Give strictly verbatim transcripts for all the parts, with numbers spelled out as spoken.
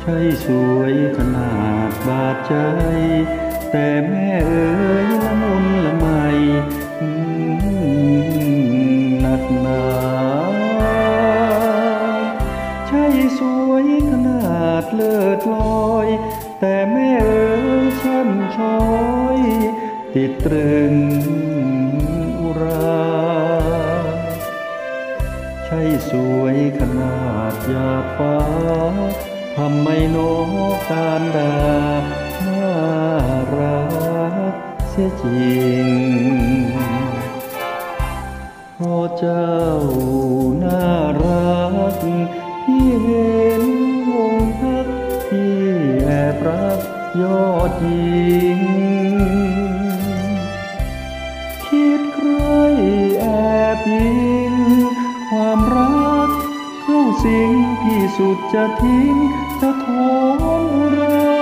ช่สวยขนาดบาดใจแต่แม่เอ๋ยละมุนละไมหนักหนาใช่สวยขนาดเลิศลอยแต่แม่เอ๋ยช่ำช้อยติดตรึงอุราใช่สวยขนาดหยาดฟ้าทำไมโนการดาน่ารักเสียจริงเพราะเจ้าน่ารักที่เห็นวงพักที่แอบรักยอดหญิงคิดใครแอบยิงความรักเข้าสิงพี่สุดจะทิ้งจะทนรั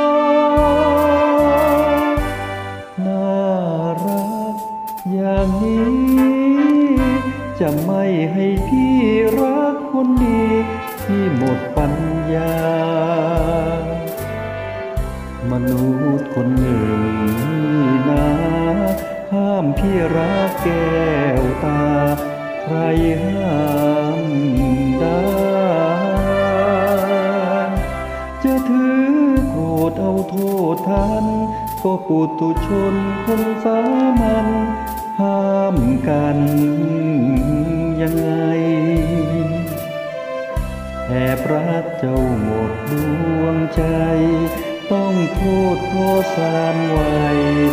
กน่ารักอย่างนี้จะไม่ให้พี่รักคนดีที่หมดปัญญามนุษย์คนหนึ่งนี่นะห้ามพี่รักแก้วตาใครห้ามได้จะถือโกรธเอาโทษทันก็ปุถุชนคนสามัญห้ามกันยังไงแอบรักเจ้าหมดดวงใจต้องโทษเพราะสามวัย